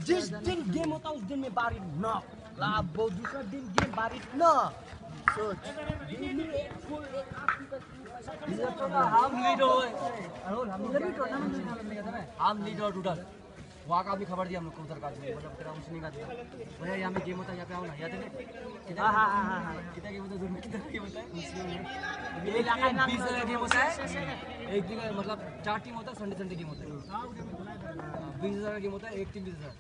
जिस दिन गेम होता उस दिन में बारिश ना वो दूसरा दिन गेम बारिश ना सोच हम लीडर टोटल वहाँ का भी खबर दिया हम लोग को उधर का मतलब तेरा कुछ नहीं का दिया भैया यहाँ पे गेम होता है यहाँ पे आओ ना याद है कितना गेम होता है कितना गेम होता है गेम होता है एक दिन मतलब 4 टीम होता है संडे गेम होता है 20,000 का गेम होता है एक टीम 20,000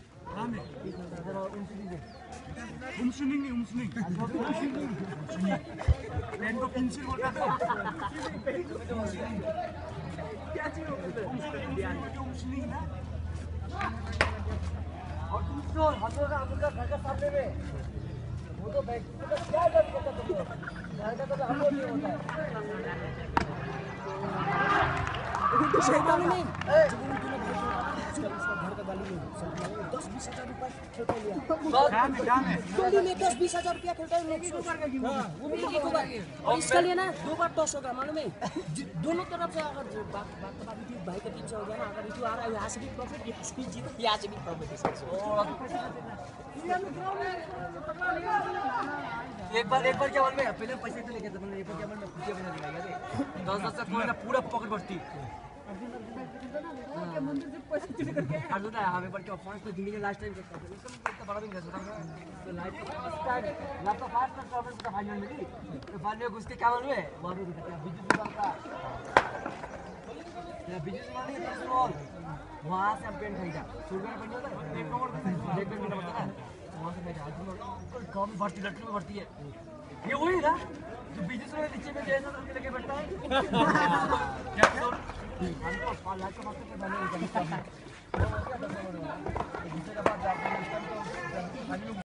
और तुम तो हम लोग का घर का सामने में वो तो बैठ क्या कर सकते तुम लोग घर का तो हम लोग नहीं होता है तो शैतान नहीं जब उन दोनों घर का गाली में 10-20 हजार रुपए खेलते लिया गोली में 10-20 हजार रुपया खेलता है वो भी एक बार इसका लिए ना 2 बार टॉस होगा मालूम है दोनों तरफ से अगर बात भाई के पीछे हो गया ना अगर इधर आ रहा है यहाँ से भी प्रॉफिट यहाँ से भी जीत यहाँ से भी प्रॉफिट एक बार क्या बोल में पहले पैसे तो लेके थे मैंने एक बार क्या बोल में खुशियां बना दिया 10 से कोई ना पूरा पॉकेट भरती मंदिर से पैसे चुरी करके अर्जुन है हमें पर क्या 5 तो जिंदगी लास्ट टाइम करता था इसका इतना बड़ा भी नहीं करता तो लाइफ तो फास्ट में प्रॉब्लम का फाइनल मिली तो फाइनल में उसके क्या मालूम है मारो बेटा बिजली दुकान का या बिजली दुकान नहीं पर्सनल वहां से हम पेन खरीदा शुगर बन जाता है एक नंबर का पता है वहां से बैठा अर्जुन कम भर्ती लटकी में भर्ती है ये वही ना जो बिजनेस में नीचे में जैसा करके लेके बैठता है क्या हमको 5 लाख का मार्केट में बने